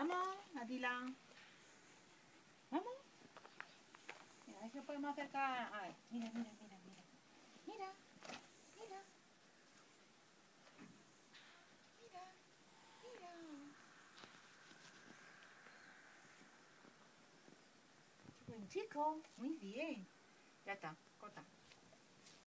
Vamos, Atila. Vamos. Mira, a ver si podemos acercar. A ver, mira, mira, mira, mira. Mira, mira. Mira, mira. Buen chico, muy bien. Ya está, corta.